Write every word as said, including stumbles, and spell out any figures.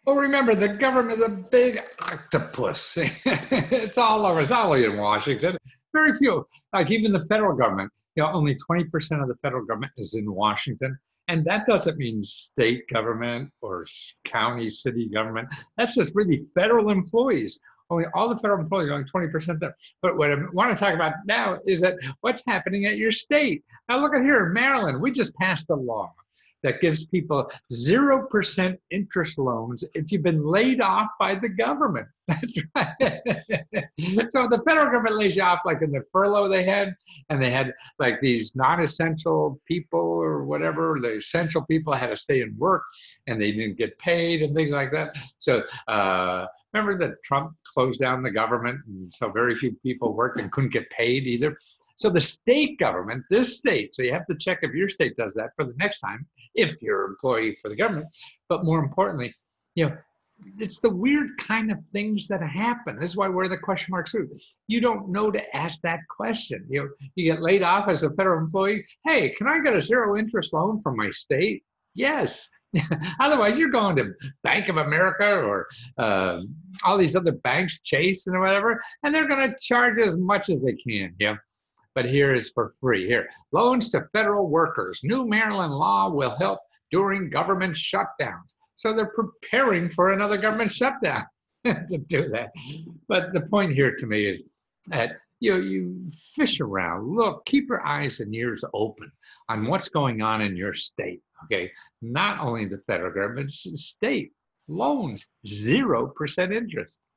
Well, remember, the government is a big octopus. It's all over. It's not only in Washington. Very few, like even the federal government, you know, only twenty percent of the federal government is in Washington. And that doesn't mean state government or county, city government. That's just really federal employees. Only all the federal employees, only twenty percent there. But what I want to talk about now is that what's happening at your state. Now, look at here, Maryland. We just passed a law that gives people zero percent interest loans if you've been laid off by the government. That's right. So the federal government lays you off, like in the furlough they had, and they had like these non-essential people or whatever, the essential people had to stay and work and they didn't get paid and things like that. So uh, remember that Trump closed down the government, and so very few people worked and couldn't get paid either. So the state government, this state, so you have to check if your state does that for the next time, if you're an employee for the government. But more importantly, you know, it's the weird kind of things that happen. This is why we're the question mark suit. You don't know to ask that question. You know, you get laid off as a federal employee. Hey, can I get a zero interest loan from my state? Yes. Otherwise, you're going to Bank of America or uh, all these other banks, Chase and whatever, and they're going to charge as much as they can. Yeah. But here is for free. Here, loans to federal workers. New Maryland law will help during government shutdowns. So they're preparing for another government shutdown to do that. But the point here to me is that you know, you fish around, look, keep your eyes and ears open on what's going on in your state. Okay, not only the federal government, state loans, zero percent interest.